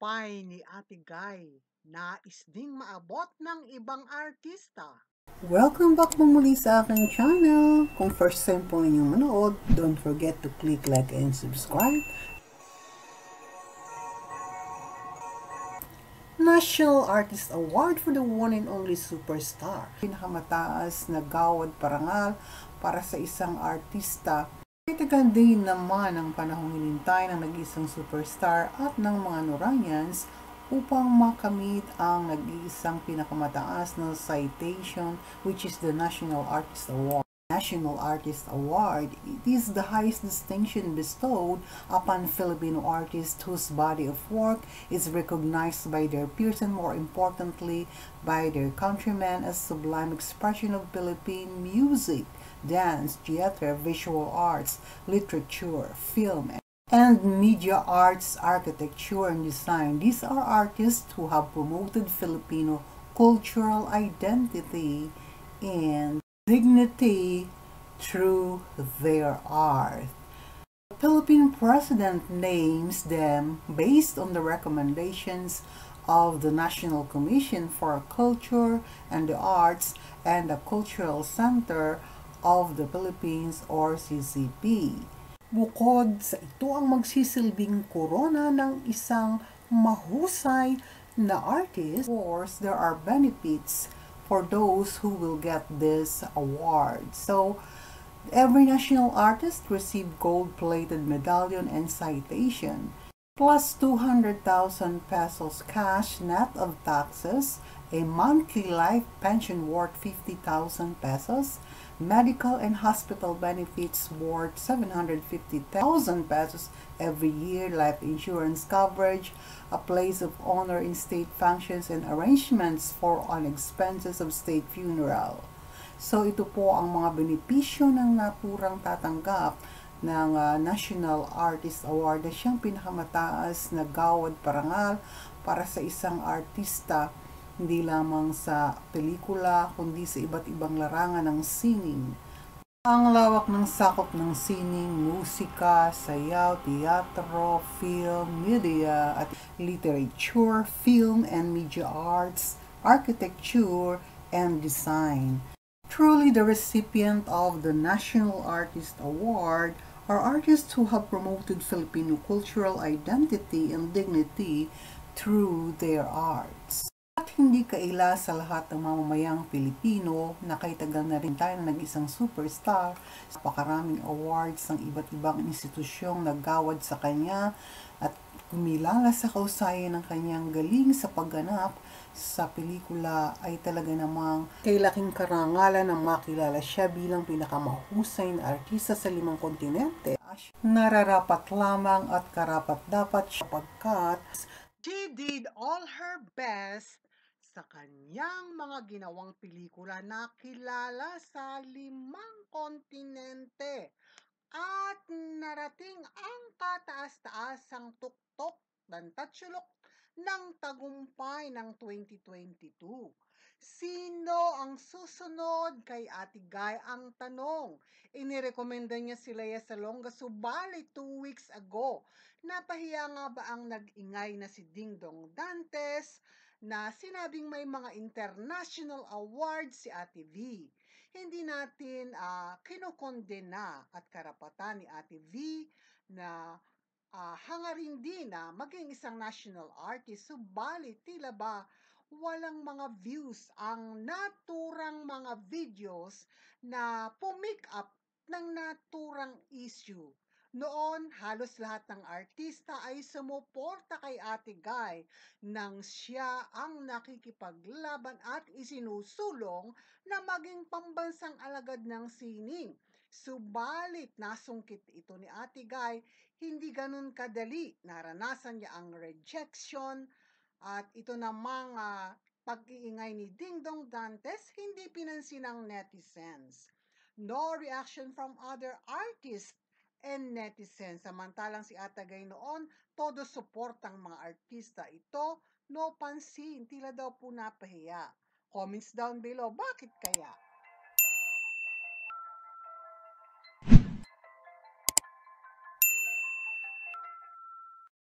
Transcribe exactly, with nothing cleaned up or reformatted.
tagumpay ni Ate Guy, nais ding maabot ng ibang artista. Welcome back po muli sa aking channel. Kung first time po ninyong manood, don't forget to click like and subscribe. National Artist Award for the one and only superstar. Pinakamataas na gawad parangal para sa isang artista. Itagan din naman ang panahong hinintay ng nag-iisang superstar at ng mga Noranians upang makamit ang nag-iisang pinakamataas na citation, which is the National Artist Award. National Artist Award. It is the highest distinction bestowed upon Filipino artists whose body of work is recognized by their peers and, more importantly, by their countrymen as sublime expression of Philippine music, dance, theater, visual arts, literature, film, and media arts, architecture, and design. These are artists who have promoted Filipino cultural identity and dignity through their art. The Philippine president names them based on the recommendations of the National Commission for Culture and the Arts and the Cultural Center of the Philippines, or C C P. Bukod sa ito ang magsisilbing korona ng isang mahusay na artist, of course, there are benefits for those who will get this award. So, every national artist received gold-plated medallion and citation, plus two hundred thousand pesos cash net of taxes, a monthly life pension worth fifty thousand pesos, medical and hospital benefits worth seven hundred fifty thousand pesos every year, life insurance coverage, a place of honor in state functions, and arrangements for on expenses of state funeral. So ito po ang mga benepisyo ng naturang tatanggap ng uh, National Artist Award na siyang pinakamataas na gawad parangal para sa isang artista, hindi lamang sa pelikula kundi sa iba't ibang larangan ng sining. Ang lawak ng sakop ng sining, musika, sayaw, teatro, film, media, at literature, film and media arts, architecture, and design. Truly, the recipient of the National Artist Award are artists who have promoted Filipino cultural identity and dignity through their arts. At hindi kaila sa lahat ng mamamayang Pilipino na kaitagan na rin tayo ng nag-isang superstar sa pakaraming awards ng iba't ibang institusyong naggawad sa kanya at kumilala sa kausayan ng kanyang galing sa pagganap sa pelikula ay talaga namang kay laking karangalan ng makilala siya bilang pinakamahusay na artista sa limang kontinente. Nararapat lamang at karapat-dapat siya pagkat She did all her best sa kanyang mga ginawang pelikula na kilala sa limang kontinente at narating ang kataas-taasang tuktok ng tatsulok ng tagumpay ng twenty twenty-two. Sino ang susunod kay Ate Guy ang tanong? Inirekomenda niya si Lea Salonga subalit two weeks ago. Napahiya nga ba ang nag-ingay na si Dingdong Dantes na sinabing may mga international awards si Ate V? Hindi natin uh, kinukondena at karapatan ni Ate V na uh, hangarin din na maging isang national artist, subalit tila ba walang mga views ang naturang mga videos na pumick up ng naturang issue. Noon, halos lahat ng artista ay sumuporta kay Ate Guy nang siya ang nakikipaglaban at isinusulong na maging pambansang alagad ng sining. Subalit nasungkit ito ni Ate Guy, hindi ganun kadali. Naranasan niya ang rejection at ito namang uh, pag-iingay ni Dingdong Dantes hindi pinansin ng netizens. No reaction from other artists and netizens. Samantalang si Ate Guy noon, todo support ang mga artista. Ito, no pansin, tila daw po napahiya. Comments down below, bakit kaya?